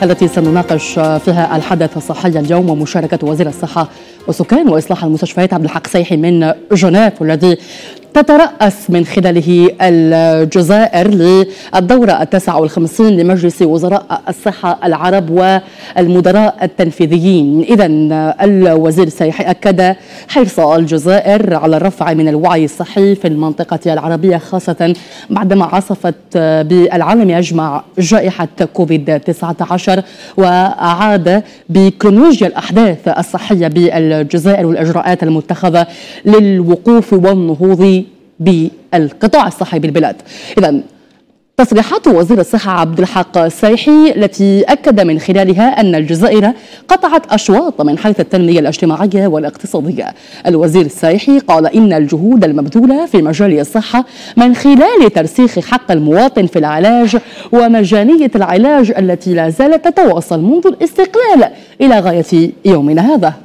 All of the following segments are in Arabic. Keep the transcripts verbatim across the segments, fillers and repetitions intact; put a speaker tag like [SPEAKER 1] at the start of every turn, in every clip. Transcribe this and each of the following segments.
[SPEAKER 1] التي سنناقش فيها الحدث الصحي اليوم ومشاركة وزير الصحة والسكان وإصلاح المستشفيات عبد الحق سيحي من جنيف، والذي تترأس من خلاله الجزائر للدورة التاسعة والخمسين لمجلس وزراء الصحة العرب والمدراء التنفيذيين. إذن الوزير سيحي أكد حرص الجزائر على الرفع من الوعي الصحي في المنطقة العربية، خاصة بعدما عصفت بالعالم أجمع جائحة كوفيد تسعة عشر، وأعاد بكرونولوجيا الأحداث الصحية بالجزائر والإجراءات المتخذة للوقوف والنهوض بالقطاع الصحي بالبلاد. إذن تصريحات وزير الصحة عبد الحق سيحي التي أكد من خلالها أن الجزائر قطعت أشواط من حيث التنمية الاجتماعية والاقتصادية. الوزير السيحي قال إن الجهود المبذولة في مجال الصحة من خلال ترسيخ حق المواطن في العلاج ومجانية العلاج التي لا زالت تتواصل منذ الاستقلال إلى غاية يومنا هذا.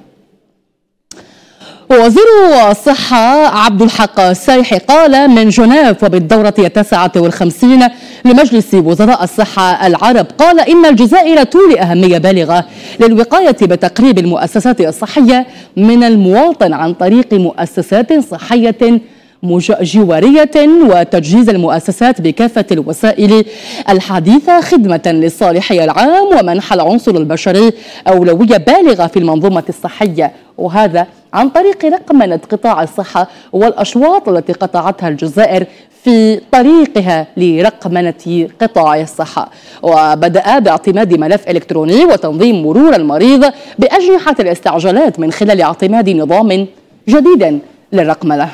[SPEAKER 1] وزير الصحة عبد الحق سيحي قال من جنيف وبالدورة التاسعة والخمسين لمجلس وزراء الصحة العرب، قال إن الجزائر تولي أهمية بالغة للوقاية بتقريب المؤسسات الصحية من المواطن عن طريق مؤسسات صحية جوارية وتجهيز المؤسسات بكافة الوسائل الحديثة خدمة للصالحية العام ومنح العنصر البشري أولوية بالغة في المنظومة الصحية، وهذا عن طريق رقمنة قطاع الصحة والأشواط التي قطعتها الجزائر في طريقها لرقمنة قطاع الصحة. وبدأ باعتماد ملف إلكتروني وتنظيم مرور المريض بأجنحة الاستعجالات من خلال اعتماد نظام جديد للرقمنة.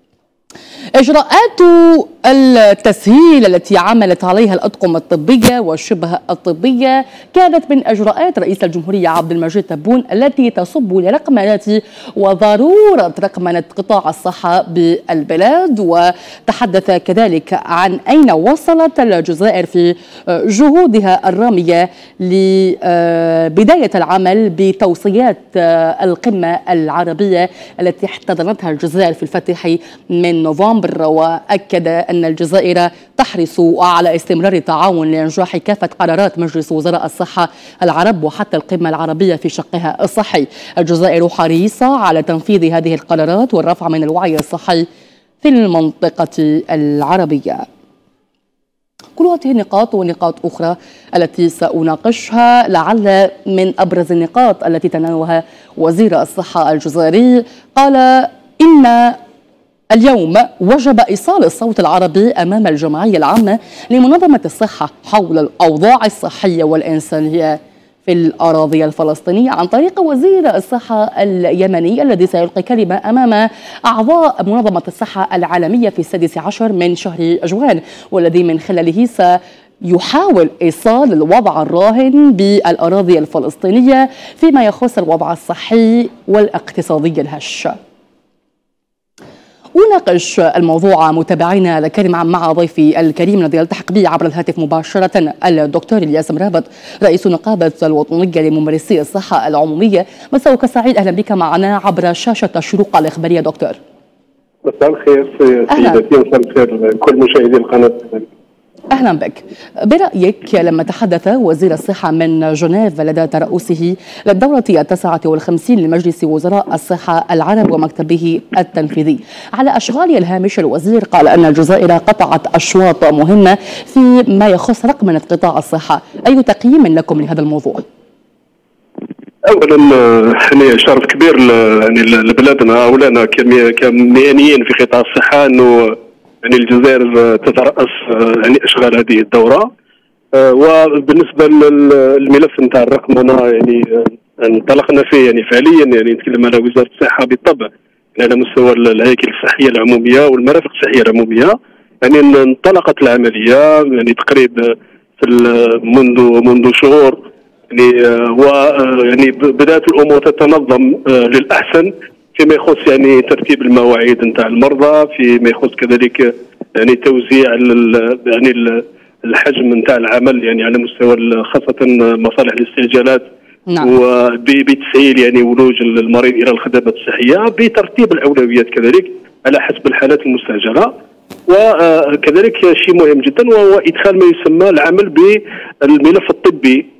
[SPEAKER 1] إجراءات التسهيل التي عملت عليها الأطقم الطبية والشبه الطبية كانت من إجراءات رئيس الجمهورية عبد المجيد تبون التي تصب لرقمنة وضرورة رقمنة قطاع الصحة بالبلاد. وتحدث كذلك عن أين وصلت الجزائر في جهودها الرامية لبداية العمل بتوصيات القمة العربية التي احتضنتها الجزائر في الفتح من نوفمبر، وأكد أن الجزائر تحرص على استمرار التعاون لإنجاح كافة قرارات مجلس وزراء الصحة العرب وحتى القمة العربية في شقها الصحي. الجزائر حريصة على تنفيذ هذه القرارات والرفع من الوعي الصحي في المنطقة العربية. كل هذه النقاط ونقاط أخرى التي سأناقشها، لعل من أبرز النقاط التي تناولها وزير الصحة الجزائري، قال إن اليوم وجب إيصال الصوت العربي أمام الجمعية العامة لمنظمة الصحة حول الأوضاع الصحية والإنسانية في الأراضي الفلسطينية عن طريق وزير الصحة اليمني الذي سيلقي كلمة أمام أعضاء منظمة الصحة العالمية في السادس عشر من شهر جوان، والذي من خلاله سيحاول إيصال الوضع الراهن بالأراضي الفلسطينية فيما يخص الوضع الصحي والاقتصادي الهش. وناقش الموضوع متابعينا الكريم مع ضيفي الكريم الذي يلتحق بي عبر الهاتف مباشرة الدكتور الياس مرابط رئيس نقابة الوطنية لممارسي الصحة العمومية. مساءك سعيد، أهلا بك معنا عبر شاشة الشروق الإخبارية دكتور.
[SPEAKER 2] مساء الخير سيدتي، مساء الخير كل مشاهدي القناة.
[SPEAKER 1] أهلا بك. برأيك لما تحدث وزير الصحة من جنيف لدى ترأسه للدورة التاسعة والخمسين لمجلس وزراء الصحة العرب ومكتبه التنفيذي على أشغال الهامش، الوزير قال أن الجزائر قطعت أشواط مهمة فيما يخص رقمنة قطاع الصحة. أي تقييم لكم لهذا الموضوع؟
[SPEAKER 2] اولا يعني شرف كبير يعني لبلادنا اولا كمهنيين في قطاع الصحة انه يعني الجزائر تترأس يعني اشغال هذه الدورة. وبالنسبه للملف نتاع الرقمنه يعني انطلقنا فيه يعني فعليا، يعني نتكلم على وزاره الصحه بالطبع يعني على مستوى الهيكل الصحيه العموميه والمرافق الصحيه العموميه، يعني انطلقت العمليه يعني تقريبا في منذ منذ شهور، يعني ويعني بدات الامور تتنظم للاحسن فيما يخص يعني ترتيب المواعيد نتاع المرضى، فيما يخص كذلك يعني توزيع يعني الحجم نتاع العمل يعني على مستوى خاصه مصالح الاستعجالات. نعم. وبتسهيل يعني ولوج المريض الى الخدمات الصحيه بترتيب الاولويات كذلك على حسب الحالات المستعجله. وكذلك شيء مهم جدا وهو ادخال ما يسمى العمل بالملف الطبي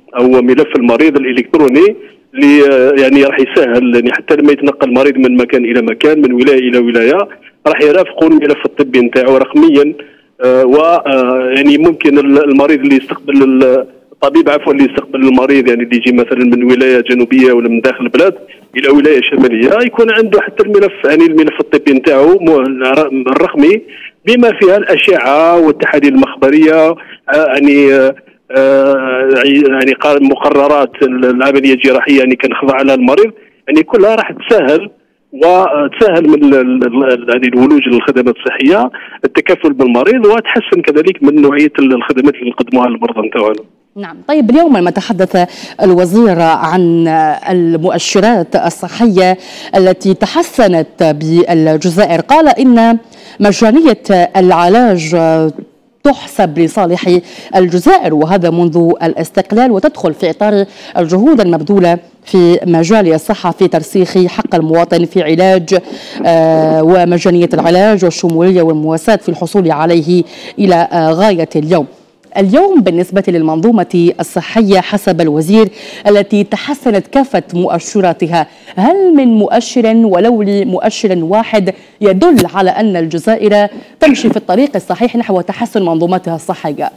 [SPEAKER 2] او ملف المريض الالكتروني اللي يعني راح يسهل يعني حتى لما يتنقل المريض من مكان الى مكان، من ولايه الى ولايه، راح يرافقوا الملف الطبي نتاعو رقميا. آه ويعني ممكن المريض اللي يستقبل الطبيب عفوا اللي يستقبل المريض يعني اللي يجي مثلا من ولايه جنوبيه ولا من داخل البلاد الى ولايه شماليه، يكون عنده حتى الملف يعني الملف الطبي نتاعو الرقمي بما فيها الاشعه والتحاليل المخبريه، يعني آه يعني مقررات العمليه الجراحيه يعني كان خضع لها المريض، يعني كلها راح تسهل وتسهل من يعني الولوج للخدمات الصحيه، التكفل بالمريض، وتحسن كذلك من نوعيه الخدمات اللي نقدموها للمرضى نتاعنا.
[SPEAKER 1] نعم. طيب اليوم لما تحدث الوزير عن المؤشرات الصحية التي تحسنت بالجزائر، قال إن مجانية العلاج تحسب لصالح الجزائر، وهذا منذ الاستقلال، وتدخل في إطار الجهود المبذولة في مجال الصحة في ترسيخ حق المواطن في علاج ومجانية العلاج والشمولية والمواساة في الحصول عليه إلى غاية اليوم. اليوم بالنسبة للمنظومة الصحية حسب الوزير التي تحسنت كافة مؤشراتها، هل من مؤشر ولو لمؤشر واحد يدل على أن الجزائر تمشي في الطريق الصحيح نحو تحسن منظومتها الصحية؟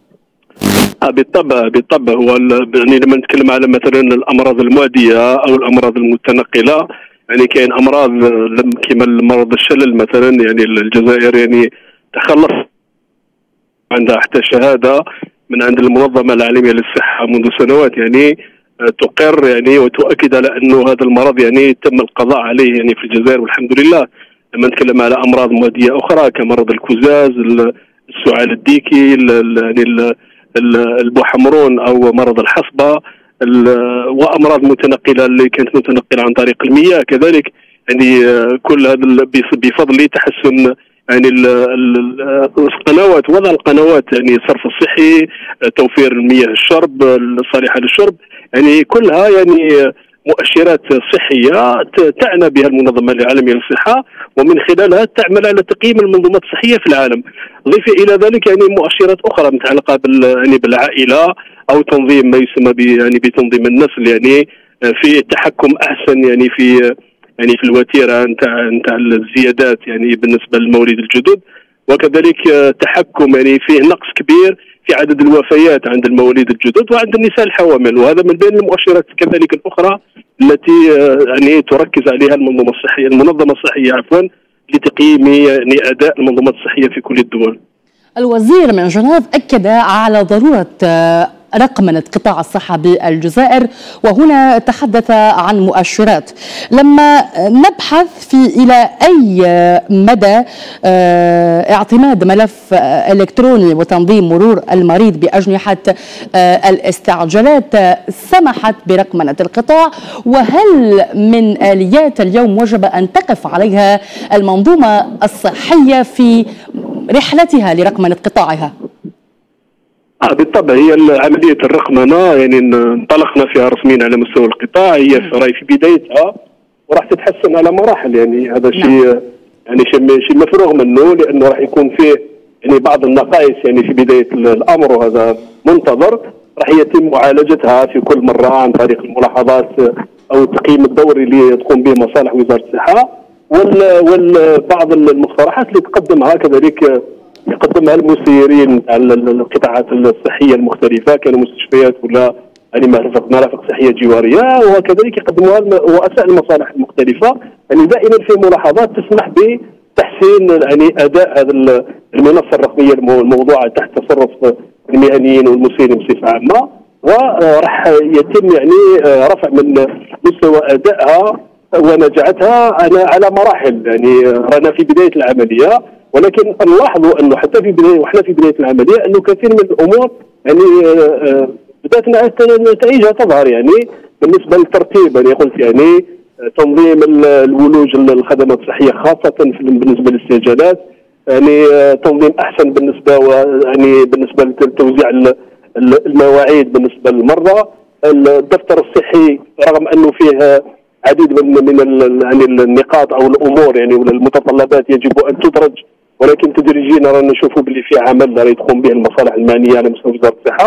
[SPEAKER 2] بالطبع بالطبع هو يعني لما نتكلم على مثلا الأمراض المعدية أو الأمراض المتنقلة، يعني كاين أمراض كما مرض الشلل مثلا، يعني الجزائر يعني تخلص عندها حتى شهاده من عند المنظمه العالميه للصحه منذ سنوات، يعني تقر يعني وتؤكد على انه هذا المرض يعني تم القضاء عليه يعني في الجزائر والحمد لله. لما نتكلم على امراض معديه اخرى كمرض الكزاز، السعال الديكي، يعني البوحمرون او مرض الحصبه، وامراض متنقله اللي كانت متنقله عن طريق المياه كذلك، يعني كل هذا بفضل تحسن يعني القنوات، وضع القنوات يعني الصرف الصحي، توفير المياه الشرب الصالحه للشرب، يعني كلها يعني مؤشرات صحيه تعنى بها المنظمه العالميه للصحه، ومن خلالها تعمل على تقييم المنظومات الصحيه في العالم. ضيف الى ذلك يعني مؤشرات اخرى متعلقه بال يعني بالعائله او تنظيم ما يسمى ب يعني بتنظيم النسل، يعني في تحكم احسن يعني في يعني في الوتيره نتاع نتاع الزيادات يعني بالنسبه للمواليد الجدد، وكذلك تحكم يعني فيه نقص كبير في عدد الوفيات عند المواليد الجدد وعند النساء الحوامل، وهذا من بين المؤشرات كذلك الاخرى التي يعني تركز عليها المنظومه الصحيه المنظمه الصحيه عفوا لتقييم يعني اداء المنظومات الصحيه في كل الدول.
[SPEAKER 1] الوزير من جنيف أكد على ضرورة رقمنة قطاع الصحة بالجزائر، وهنا تحدث عن مؤشرات. لما نبحث في إلى أي مدى اعتماد ملف إلكتروني وتنظيم مرور المريض بأجنحة الاستعجالات سمحت برقمنة القطاع، وهل من آليات اليوم وجب أن تقف عليها المنظومة الصحية في رحلتها لرقمنة قطاعها؟
[SPEAKER 2] آه بالطبع هي عملية الرقمنة يعني انطلقنا فيها رسميا على مستوى القطاع، هي راهي في بدايتها وراح تتحسن على مراحل، يعني هذا شيء يعني شيء مفروغ منه، لأنه راح يكون فيه يعني بعض النقائص يعني في بداية الأمر، وهذا منتظر راح يتم معالجتها في كل مرة عن طريق الملاحظات أو التقييم الدوري اللي تقوم به مصالح وزارة الصحة، والبعض المقترحات اللي تقدمها كذلك يقدمها المسيرين على القطاعات الصحيه المختلفه، كانوا مستشفيات ولا يعني مرافق مرافق صحيه جواريه، وكذلك يقدموها رؤساء المصالح المختلفه، يعني دائما في ملاحظات تسمح بتحسين يعني اداء هذا المنصه الرقميه الموضوعه تحت تصرف المهنيين والمسيرين بصفه عامه، وراح يتم يعني رفع من مستوى ادائها ونجعتها على مراحل، يعني رانا في بدايه العمليه، ولكن نلاحظوا انه حتى في بدايه وحنا في بدايه العمليه انه كثير من الامور يعني بدات نتائجها تظهر، يعني بالنسبه للترتيب يعني قلت يعني تنظيم الولوج للخدمات الصحيه خاصه بالنسبه للاستعجالات، يعني تنظيم احسن بالنسبه يعني بالنسبه لتوزيع المواعيد بالنسبه للمرضى، الدفتر الصحي رغم انه فيه عديد من من يعني النقاط او الامور يعني ولا المتطلبات يجب ان تدرج، ولكن تدريجيا رانا نشوفوا باللي في عمل راهي تقوم به المصالح المعنيه على مستوى وزاره الصحه،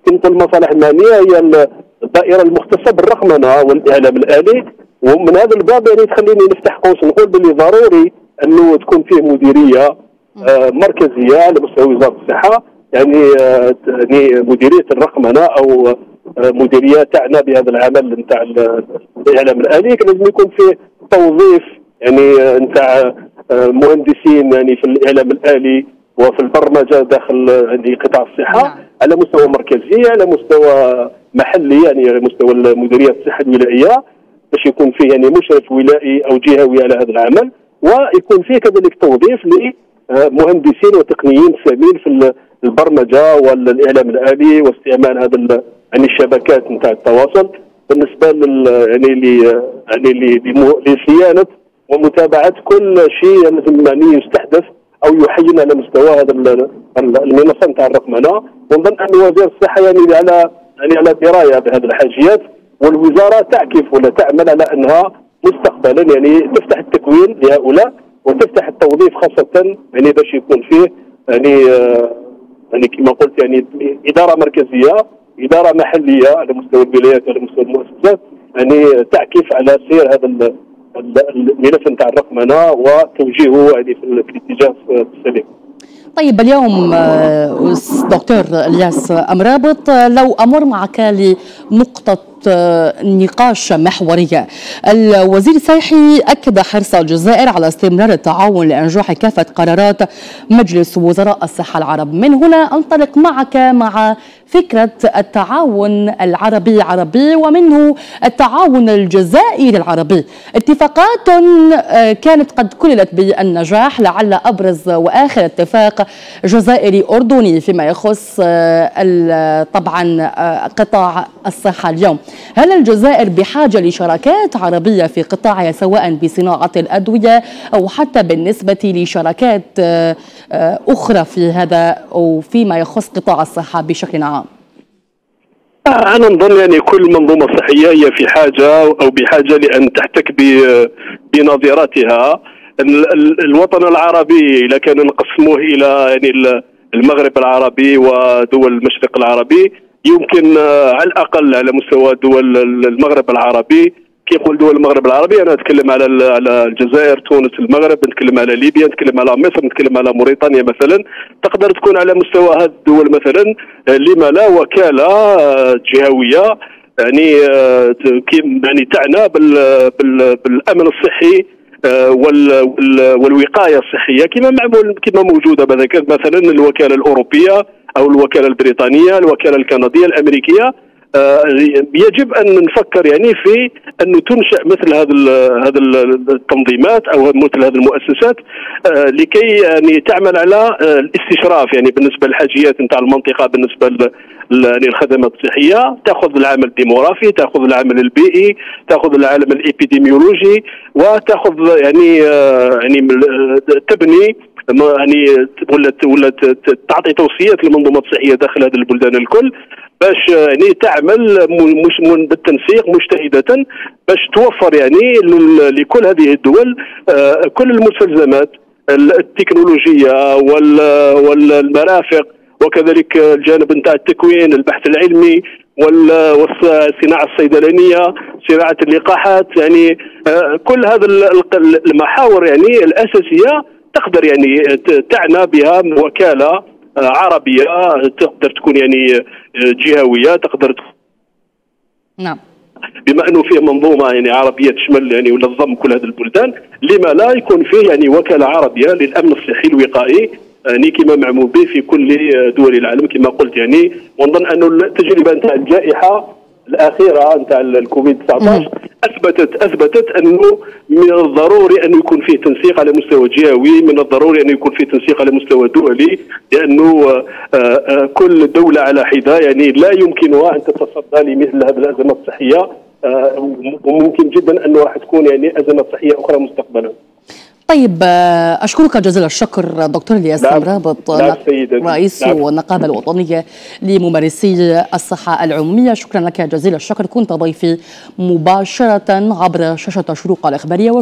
[SPEAKER 2] كنقول المصالح المهنيه هي الدائره المختصه بالرقمنه والاعلام الالي، ومن هذا الباب يعني تخليني نفتح قوس نقول باللي ضروري انه تكون فيه مديريه آه مركزيه على مستوى وزاره الصحه، يعني آه يعني مديريه الرقمنه او آه مديريه تعنى بهذا العمل نتاع الاعلام الالي. لازم يكون فيه توظيف يعني نتاع آه مهندسين يعني في الاعلام الالي وفي البرمجه داخل يعني قطاع الصحه على مستوى مركزي، على مستوى محلي يعني على مستوى مديريه الصحه الولائيه، باش يكون فيه يعني مشرف ولائي او جهوي على هذا العمل، ويكون فيه كذلك توظيف لمهندسين وتقنيين سامين في البرمجه والاعلام الالي واستعمال هذا يعني الشبكات نتاع التواصل بالنسبه لل يعني يعني لصيانه ومتابعه كل شيء لازم يعني يستحدث او يحين على مستوى هذا المنصه نتاع الرقمنه. ونظن ان وزير الصحه يعني على يعني على درايه بهذه الحاجيات، والوزاره تعكف ولا تعمل على انها مستقبلا يعني تفتح التكوين لهؤلاء وتفتح التوظيف خاصه يعني باش يكون فيه يعني آه يعني كما قلت يعني اداره مركزيه، اداره محليه على مستوى الولايات وعلى مستوى المؤسسات يعني تعكف على سير هذا الملف نتاع الرقمنه وتوجيهه يعني في الاتجاه السليم.
[SPEAKER 1] طيب اليوم دكتور الياس امرابط، لو امر معك لنقطه نقاش محوريه، الوزير الصحي اكد حرص الجزائر على استمرار التعاون لانجاح كافه قرارات مجلس وزراء الصحه العرب. من هنا انطلق معك مع فكره التعاون العربي عربي ومنه التعاون الجزائري العربي. اتفاقات كانت قد كللت بالنجاح، لعل ابرز واخر اتفاق جزائري اردني فيما يخص طبعا قطاع الصحه اليوم. هل الجزائر بحاجة لشراكات عربية في قطاعها سواء بصناعة الأدوية أو حتى بالنسبة لشراكات أخرى في هذا أو فيما يخص قطاع الصحة بشكل عام؟
[SPEAKER 2] أنا نظن يعني كل منظومة صحية هي في حاجة أو بحاجة لأن تحتك بنظيرتها. الوطن العربي إذا كان نقسموه إلى يعني المغرب العربي ودول المشرق العربي، يمكن على الاقل على مستوى دول المغرب العربي، كي يقول دول المغرب العربي انا اتكلم على على الجزائر، تونس، المغرب، نتكلم على ليبيا، نتكلم على مصر، نتكلم على موريتانيا مثلا، تقدر تكون على مستوى هذه الدول مثلا لما لا وكاله جهويه يعني يعني تعنى بالامن الصحي والوقايه الصحيه كما معمول كما موجوده مثلا الوكاله الاوروبيه او الوكاله البريطانيه، الوكاله الكنديه، الامريكيه. يجب ان نفكر يعني في انه تنشا مثل هذه هذه التنظيمات او مثل هذه المؤسسات لكي يعني تعمل على الاستشراف يعني بالنسبه للحاجيات نتاع المنطقه، بالنسبه للخدمات الصحيه، تاخذ العامل الديموغرافي، تاخذ العامل البيئي، تاخذ العامل الابيديميولوجي، وتاخذ يعني يعني تبني يعني ولا ولا تعطي توصيات للمنظومات الصحيه داخل هذه البلدان الكل باش يعني تعمل مش بالتنسيق مجتهده باش توفر يعني لكل هذه الدول كل المستلزمات التكنولوجيه والمرافق، وكذلك الجانب نتاع التكوين، البحث العلمي والصناعه الصيدلانيه، صناعه اللقاحات، يعني كل هذه المحاور يعني الاساسيه تقدر يعني تعنى بها وكاله عربيه، تقدر تكون يعني جهويه، تقدر تكون
[SPEAKER 1] نعم
[SPEAKER 2] بما انه فيه منظومه يعني عربيه تشمل يعني ولا تضم كل هذه البلدان، لما لا يكون فيه يعني وكاله عربيه للامن الصحي الوقائي يعني كما معمول به في كل دول العالم كما قلت يعني. ونظن انه التجربه نتاع الجائحه الاخيره نتاع الكوفيد تسعطاش اثبتت اثبتت انه من الضروري انه يكون فيه تنسيق على مستوى جهوي، من الضروري انه يكون فيه تنسيق على مستوى دولي، لانه كل دوله على حده يعني لا يمكنها ان تتصدى لمثل هذه الازمات الصحيه، وممكن جدا انه راح تكون يعني ازمات صحيه اخرى مستقبلا.
[SPEAKER 1] طيب أشكرك جزيل الشكر دكتور الياس امرابط رئيس النقابة الوطنية لممارسي الصحة العمومية. شكرا لك جزيل الشكر، كنت ضيفي مباشرة عبر شاشة شروق الإخبارية.